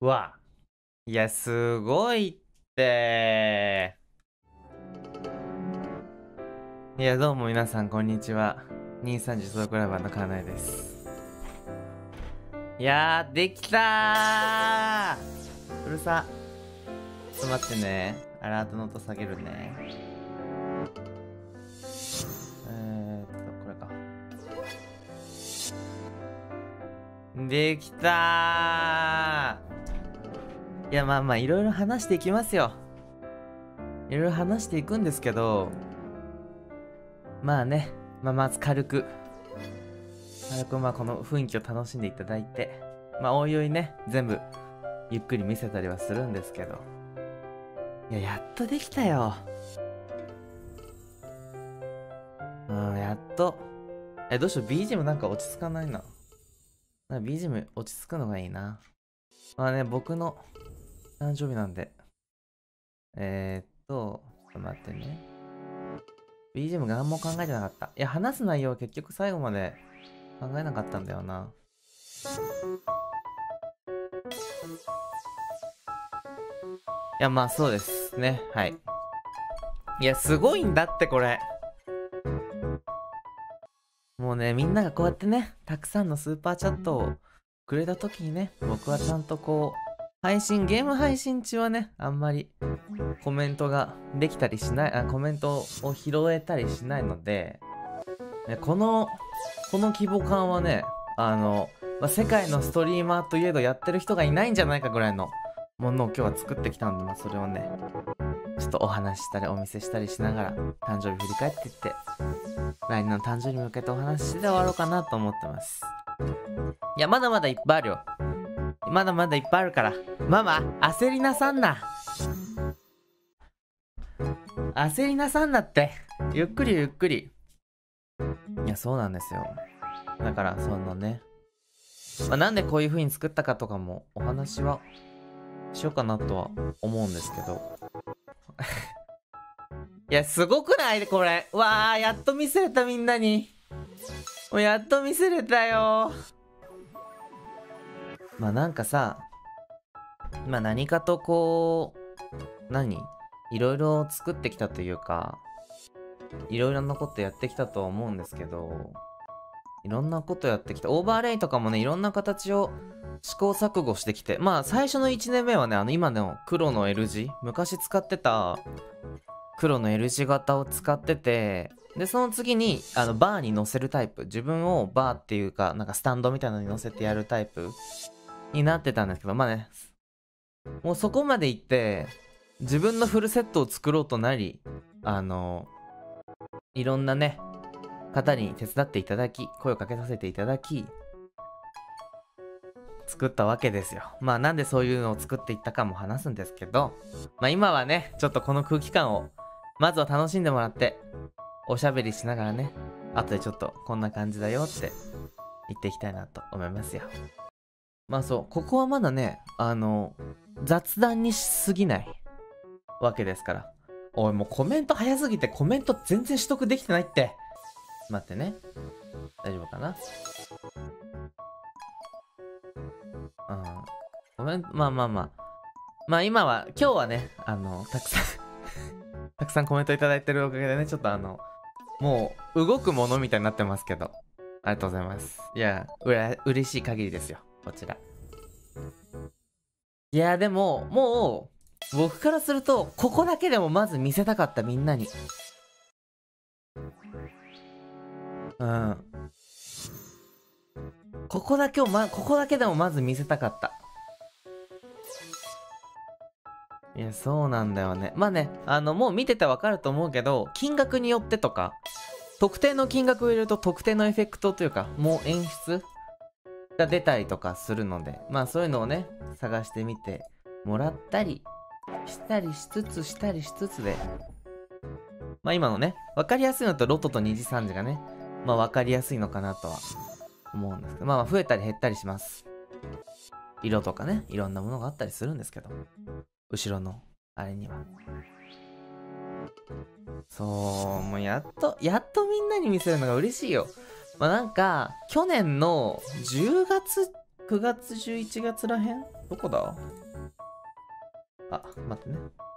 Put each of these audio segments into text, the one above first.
うわ。いや、すごいって。いや、どうも皆さん、こんにちは。23時ソロクラブのカーナイです。いやー、できたー。うるさ。ちょっと待ってね。アラートの音下げるね。これか。できたー。いや、まあまあ、いろいろ話していきますよ。いろいろ話していくんですけど、まあね、まず軽くまあこの雰囲気を楽しんでいただいて、まあおいおいね、全部ゆっくり見せたりはするんですけど、いや、やっとできたよ。やっと。どうしよう、BGM なんか落ち着かないな。BGM 落ち着くのがいいな。まあね、僕の誕生日なんで。ちょっと待ってね。BGM が何も考えてなかった。いや、話す内容は結局最後まで考えなかったんだよな。いや、まあそうですね。はい。いや、すごいんだって、これ。もうね、みんながこうやってね、たくさんのスーパーチャットをくれた時にね、僕はちゃんとこう、ゲーム配信中はね、あんまりコメントができたりしない、コメントを拾えたりしないので、ね、この規模感はね、世界のストリーマーといえどやってる人がいないんじゃないかぐらいのものを今日は作ってきたんで、それをね、ちょっとお話ししたりお見せしたりしながら誕生日振り返っていって、来年の誕生日に向けてお話しして終わろうかなと思ってます。いや、まだまだいっぱいあるよ。まだまだいっぱいあるから。ママ、焦りなさんな。焦りなさんなって。ゆっくりゆっくり。いや、そうなんですよ。だから、そのね。なんでこういう風に作ったかとかもお話はしようかなとは思うんですけど。いや、すごくないこれ。わー、やっと見せれたみんなに。もうやっと見せれたよ。まあなんかさ、まあ何かとこう、いろいろ作ってきたというか、いろいろなことやってきたとは思うんですけど、いろんなことやってきた。オーバーレイとかもね、いろんな形を試行錯誤してきて、まあ最初の1年目はね、今の黒の L 字、昔使ってた黒の L 字型を使ってて、で、その次に、バーに乗せるタイプ。自分をバーっていうか、なんかスタンドみたいなのに乗せてやるタイプになってたんですけど、まあね、もうそこまで行って、自分のフルセットを作ろうとなり、いろんなね、方に手伝っていただき、声をかけさせていただき、作ったわけですよ。まあなんでそういうのを作っていったかも話すんですけど、まあ今はね、ちょっとこの空気感を、まずは楽しんでもらって、おしゃべりしながらね、後でちょっとこんな感じだよって言っていきたいなと思いますよ。まあそう、ここはまだね、雑談にしすぎないわけですから。おい、もうコメント早すぎてコメント全然取得できてないって。待ってね。大丈夫かな？うん。コメント、まあ今は、今日はね、たくさんたくさんコメントいただいてるおかげでね、ちょっともう動くものみたいになってますけど。ありがとうございます。いや、嬉しい限りですよ。こちら。いや、でも、もう、僕からすると、ここだけでもまず見せたかった、みんなに。うん。ここだけでもまず見せたかった。いや、そうなんだよね。まあね、もう見ててわかると思うけど、金額によってとか、特定の金額を入れると特定のエフェクトというか、もう演出が出たりとかするので、まあそういうのをね、探してみてもらったりしたりしつつで、まあ今のね、わかりやすいのとロトと2次3次がね、まあわかりやすいのかなとは思うんですけど、まあ増えたり減ったりします。色とかね、いろんなものがあったりするんですけど、後ろのあれには。そう、もうやっとみんなに見せるのが嬉しいよ。まあなんか、去年の10月 9月11月らへんどこだ？あ、待ってね。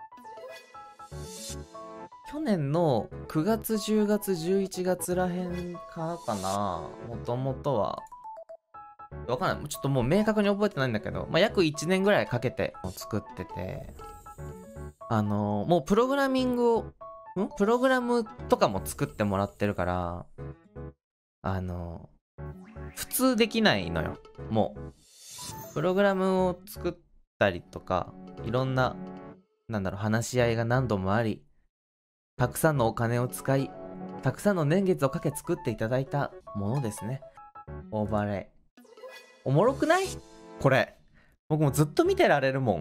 去年の9月、10月、11月らへんからかな。もともとは。わかんない。ちょっともう明確に覚えてないんだけど、まあ、約1年ぐらいかけて作ってて、もうプログラミングを、プログラムとかも作ってもらってるから、普通できないのよ。もう。プログラムを作ったりとか、いろんな、話し合いが何度もあり、たくさんのお金を使い、たくさんの年月をかけ作っていただいたものですね。オーバーレイ。おもろくない？これ。僕もずっと見てられるもん。い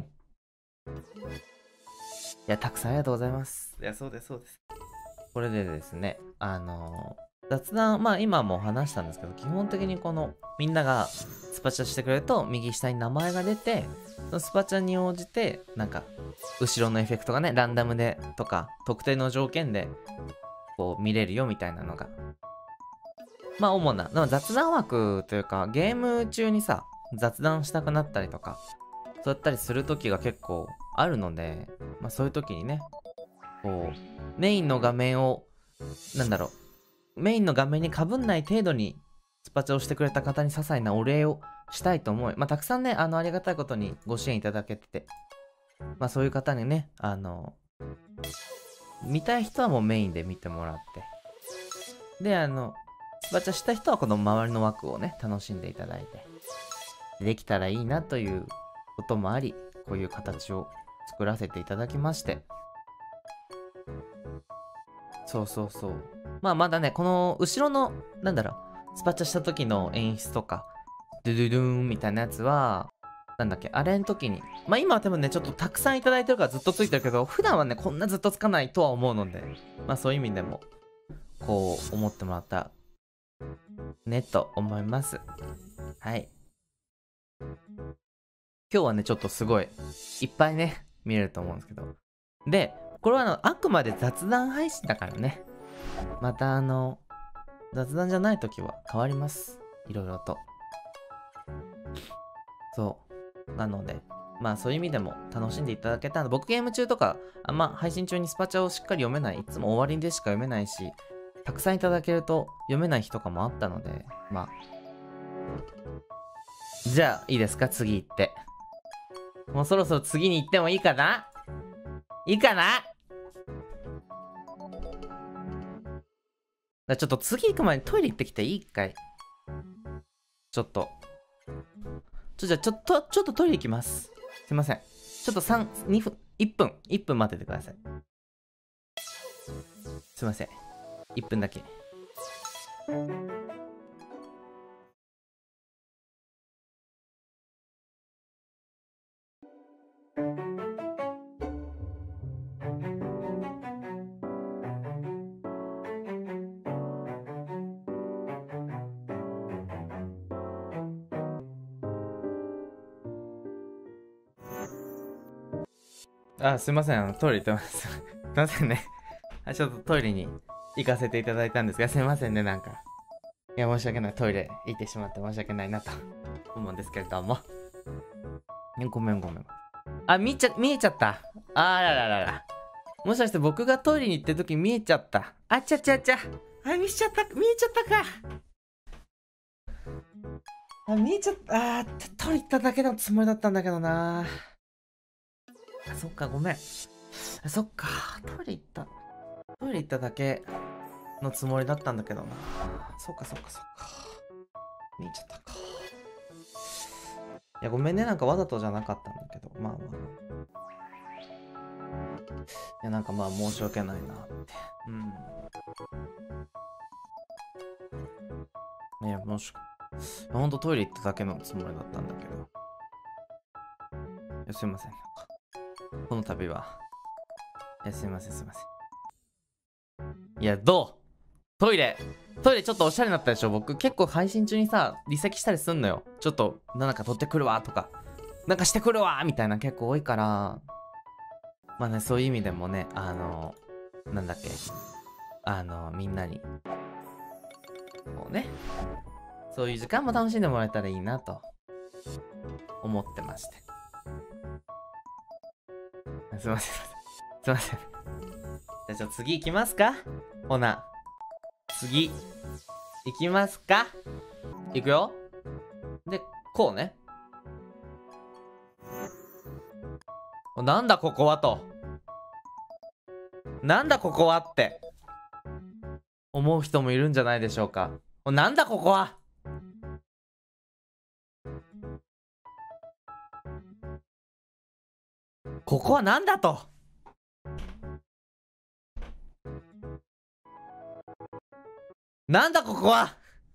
や、たくさんありがとうございます。いや、そうです、そうです。これでですね、雑談、まあ今も話したんですけど、基本的にこのみんながスパチャしてくれると右下に名前が出て、そのスパチャに応じて、後ろのエフェクトがね、ランダムでとか、特定の条件でこう見れるよみたいなのが。まあ主な、雑談枠というか、ゲーム中にさ、雑談したくなったりとか、そうやったりする時が結構あるので、まあそういう時にね、こう、メインの画面を、メインの画面に被んない程度にスパチャをしてくれた方に些細なお礼をしたいと思い、まあたくさんね、ありがたいことにご支援いただけてて、まあそういう方にね、見たい人はもうメインで見てもらって、で、スパチャした人はこの周りの枠をね、楽しんでいただいて、できたらいいなということもあり、こういう形を作らせていただきまして。そうそうそう。まあまだね、この後ろの、スパチャした時の演出とか、ドゥドゥドゥーンみたいなやつは、あれの時に、まあ今は多分ね、ちょっとたくさんいただいてるからずっとついてるけど、普段はね、こんなずっとつかないとは思うので、まあそういう意味でも、こう思ってもらったねと思います。はい。今日はね、ちょっとすごい、いっぱいね、見れると思うんですけど。で、これはあくまで雑談配信だからね。また雑談じゃない時は変わります。いろいろと。そう。なので、まあそういう意味でも楽しんでいただけたら、僕ゲーム中とか、配信中にスパチャをしっかり読めない、いつも終わりでしか読めないし、たくさんいただけると読めない日とかもあったので、まあ。じゃあ、いいですか？次行って。もうそろそろ次に行ってもいいかな？いいかな？ちょっと次行く前にトイレ行ってきていいかい？ちょっと。じゃあちょっとトイレ行きます。すいません。ちょっと2分、1分待っててください。すいません。1分だけ。あ、すいません。トイレ行ってます。すいませんね。ちょっとトイレに行かせていただいたんですが、すいませんね、いや、申し訳ない。トイレ行ってしまって申し訳ないなと思うんですけれども。ごめん。あ、見えちゃった。あらららら。もしかして僕がトイレに行ってる時見えちゃった。あちゃ。見えちゃったか。見えちゃった。トイレ行っただけのつもりだったんだけどな。そっか、ごめん。そっか、トイレ行っただけのつもりだったんだけどな。そっか。見えちゃったか。いや、ごめんね。わざとじゃなかったんだけど。まあ。いや、申し訳ないなって。いや、ほんとトイレ行っただけのつもりだったんだけど。いや、すいません。この度は。いや、すいません。いや、どう？トイレちょっとおしゃれになったでしょ？僕結構配信中にさ、離席したりすんのよ。ちょっと、取ってくるわとか、してくるわみたいな結構多いから、まあね、そういう意味でもね、みんなに、こうね、そういう時間も楽しんでもらえたらいいなと思ってまして。すいません。すいません。じゃあ次行きますか。ほな。次。行きますか。行くよ。で、こうね。なんだここはと。なんだここはって思う人もいるんじゃないでしょうか。なんだここは。ここはなんだと。なんだここは。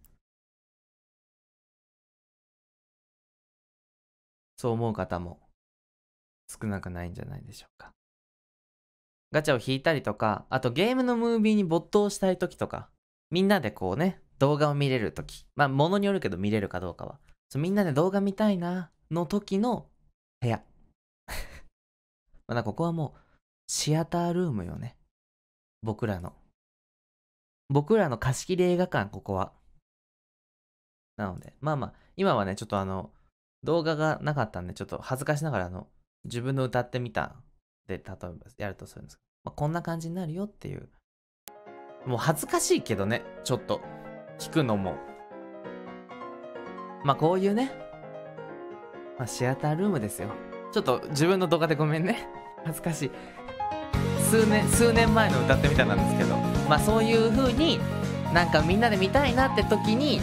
そう思う方も少なくないんじゃないでしょうか。ガチャを引いたりとか、あとゲームのムービーに没頭したい時とか、みんなでこうね、動画を見れる時、まあ物によるけど見れるかどうかは、みんなで動画見たいなの時の部屋。まあここはもうシアタールームよね。僕らの貸し切り映画館、ここは。なので、まあまあ、今はね、ちょっと動画がなかったんで、ちょっと恥ずかしながら自分の歌ってみたで、例えばやるとするんですけど、まあ、こんな感じになるよっていう。もう恥ずかしいけどね、ちょっと、聞くのも。まあこういうね、まあシアタールームですよ。ちょっと自分の動画でごめんね。恥ずかしい。数年前の歌ってみたなんですけど、まあそういう風になんかみんなで見たいなって時に、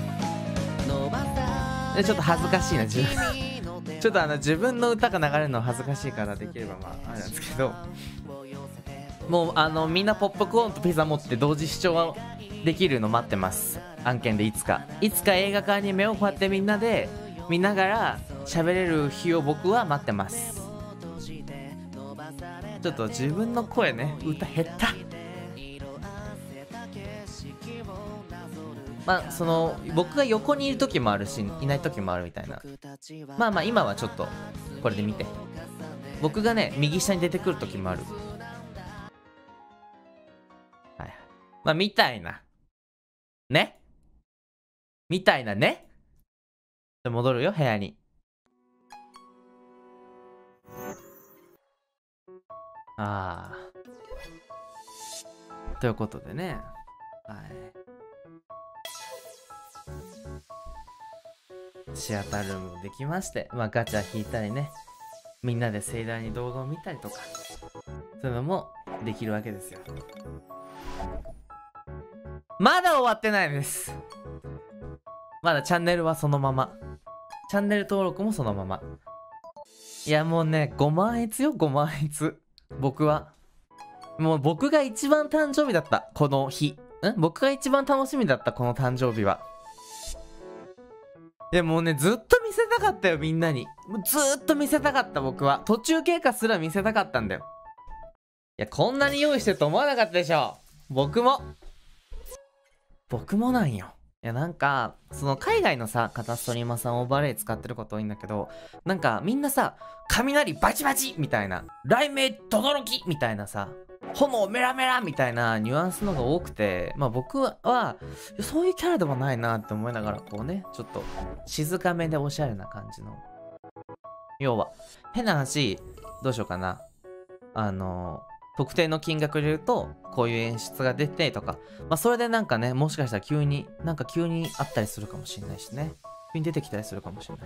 ちょっと恥ずかしいな、自分。ちょっと自分の歌が流れるの恥ずかしいからできればまああれなんですけど、もうみんなポップコーンとピザ持って同時視聴できるの待ってます。案件でいつか映画館に目をこうやってみんなで見ながら喋れる日を僕は待ってます。ちょっと自分の声ね、歌減った。まあ僕が横にいる時もあるしいない時もあるみたいな。まあまあ今はちょっとこれで見て。僕がね右下に出てくる時もある。はい。まあみたいなね、みたいなね。戻るよ部屋に。ああ。ということでね。はい。シアタールームできまして、まあガチャ引いたりね、みんなで盛大に動画を見たりとか、そういうのもできるわけですよ。まだ終わってないです。まだチャンネルはそのまま。チャンネル登録もそのまま。いやもうね、5万円よ、5万円。僕は。もう僕が一番誕生日だった、この日。僕が一番楽しみだった、この誕生日は。いやもうね、ずっと見せたかったよ、みんなに。もうずーっと見せたかった、僕は。途中経過すら見せたかったんだよ。いや、こんなに用意してると思わなかったでしょ。僕もなんよ。いや、なんか、海外のさ、カタストリーマーさんオーバーレイ使ってること多いんだけど、なんかみんなさ、雷バチバチみたいな、雷鳴とどろきみたいなさ、炎メラメラみたいなニュアンスのが多くて、まあ僕は、そういうキャラでもないなって思いながら、こうね、ちょっと静かめでおしゃれな感じの。要は、変な話、どうしようかな。特定の金額入れると、こういう演出が出てとか、まあそれでなんかね、もしかしたら急にあったりするかもしれないしね。急に出てきたりするかもしれない。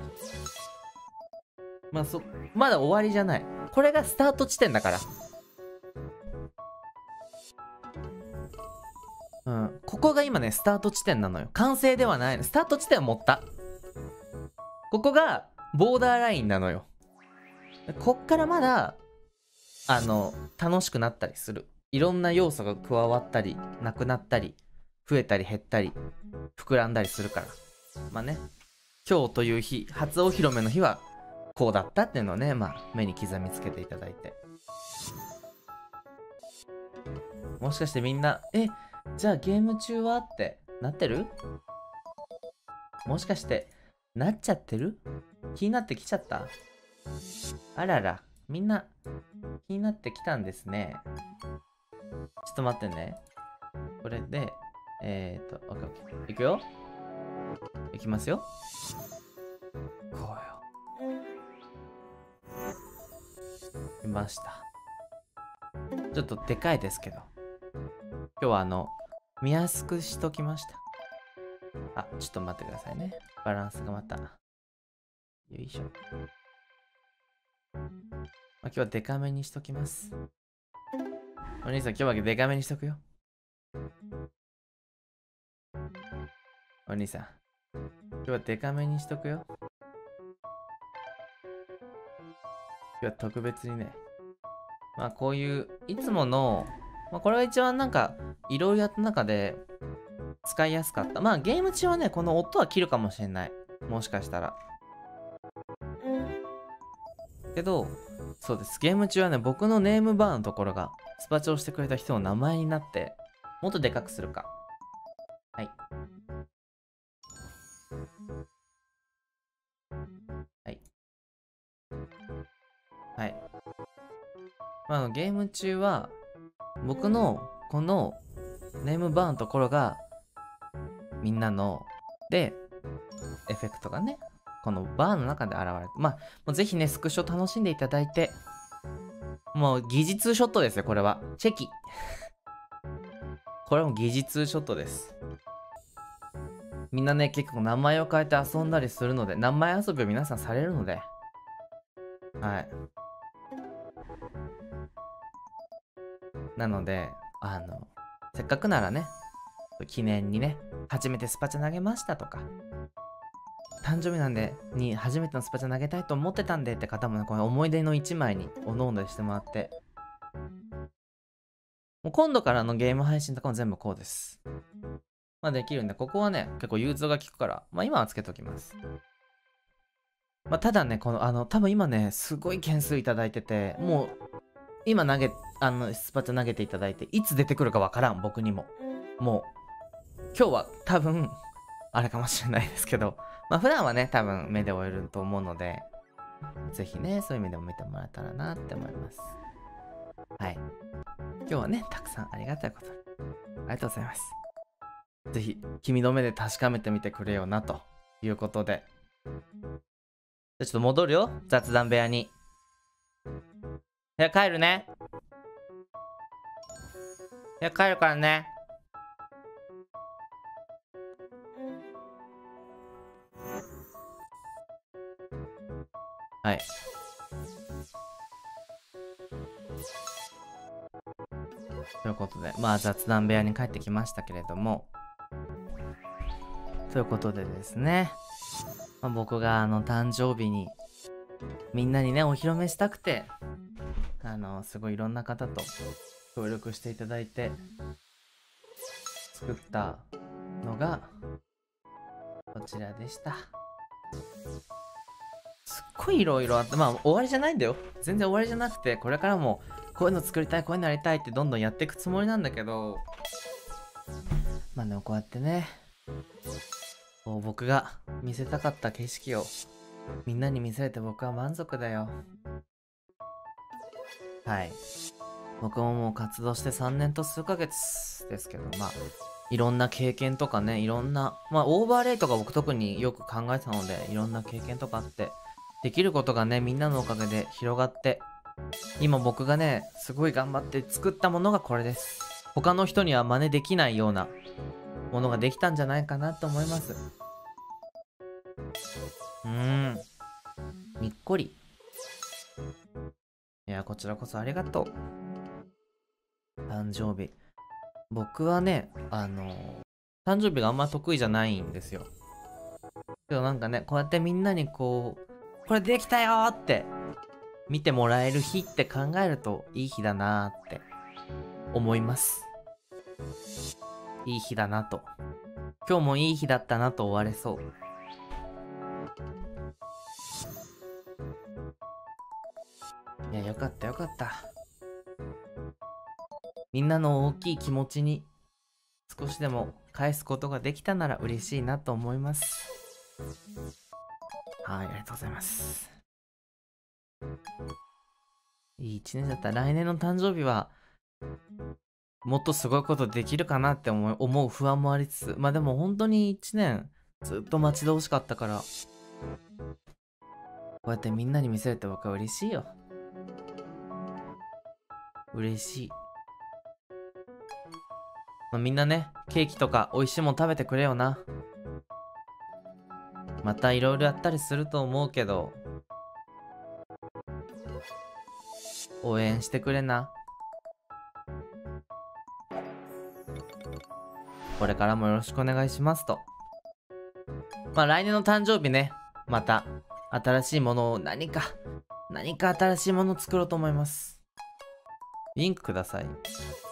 まあまだ終わりじゃない。これがスタート地点だから。うん。ここが今ね、スタート地点なのよ。完成ではないの。スタート地点は持った。ここが、ボーダーラインなのよ。こっからまだ、楽しくなったりする。いろんな要素が加わったり、なくなったり、増えたり減ったり、膨らんだりするから。まあね、今日という日、初お披露目の日は、こうだったっていうのをね、まあ、目に刻みつけていただいて。もしかしてみんな、じゃあゲーム中はってなってる？もしかして、なっちゃってる？気になってきちゃった？あらら、みんな、気になってきたんですね。ちょっと待ってね。これで、オッケーオッケー。いくよ。いきますよ。 うよ。来ました。ちょっとでかいですけど。今日は見やすくしときました。あ、ちょっと待ってくださいね。バランスがまた。よいしょ。今日はデカめにしときます。お兄さん、今日はデカめにしとくよ。お兄さん、今日はデカめにしとくよ。今日は特別にね。こういう、いつもの、これが一番なんか、いろいろやった中で、使いやすかった。ゲーム中はね、この音は切るかもしれない。もしかしたら。けど、そうです。ゲーム中はね、僕のネームバーのところが、スパチョをしてくれた人の名前になって、もっとでかくするか。はい。はい。はい。ゲーム中は、僕のこのネームバーのところが、みんなの、で、エフェクトがね、このバーの中で現れて、もうぜひね、スクショ楽しんでいただいて、もう疑似ツーショットですよ、これは。チェキ。これも疑似ツーショットです。みんなね、結構名前を変えて遊んだりするので、名前遊びを皆さんされるので、はい。なので、せっかくならね、記念にね、初めてスパチャ投げましたとか、誕生日なんで、初めてのスパチャ投げたいと思ってたんでって方もね、この思い出の1枚におのおのしてもらって、もう今度からのゲーム配信とかも全部こうです。できるんで、ここはね、結構融通が効くから、今はつけときます。ただね、多分今ね、すごい件数いただいてて、もう、今スパチャ投げていただいて、いつ出てくるかわからん、僕にも。もう、今日は多分、あれかもしれないですけど、普段はね、多分目で追えると思うので、ぜひね、そういう意味でも見てもらえたらなって思います。はい。今日はね、たくさんありがたいことに。ありがとうございます。ぜひ、君の目で確かめてみてくれよな、ということで。じゃあちょっと戻るよ、雑談部屋に。部屋帰るね。部屋帰るからね。はい。ということで、雑談部屋に帰ってきましたけれども、ということでですね、僕が誕生日にみんなにねお披露目したくて、すごいいろんな方と協力していただいて作ったのがこちらでした。すっごいいろいろあって、終わりじゃないんだよ。全然終わりじゃなくて、これからもこういうの作りたい、こういうのやりたいってどんどんやっていくつもりなんだけど、でもこうやってね、こう僕が見せたかった景色をみんなに見せれて僕は満足だよ。はい。僕ももう活動して3年と数ヶ月ですけど、いろんな経験とかね、いろんな、オーバーレイとか僕特によく考えてたので、いろんな経験とかあって、できることがね、みんなのおかげで広がって、今僕がね、すごい頑張って作ったものがこれです。他の人には真似できないようなものができたんじゃないかなと思います。にっこり。いや、こちらこそありがとう。誕生日。僕はね、誕生日があんま得意じゃないんですよ。けどなんかね、こうやってみんなにこれできたよーって見てもらえる日って考えるといい日だなーって思います。いい日だなと。今日もいい日だったなと終われそう。いや、よかったよかった。みんなの大きい気持ちに少しでも返すことができたなら嬉しいなと思います。はい、ありがとうございます。いい一年だったら来年の誕生日はもっとすごいことできるかなって思う不安もありつつ、でも本当に1年ずっと待ち遠しかったから、 こうやってみんなに見せれて僕は嬉しいよ。嬉しい。まあ、みんなね、ケーキとか美味しいもん食べてくれよな。またいろいろやったりすると思うけど、応援してくれな。これからもよろしくお願いしますと。まあ来年の誕生日ね、また新しいものを何か新しいものを作ろうと思います。リンクください。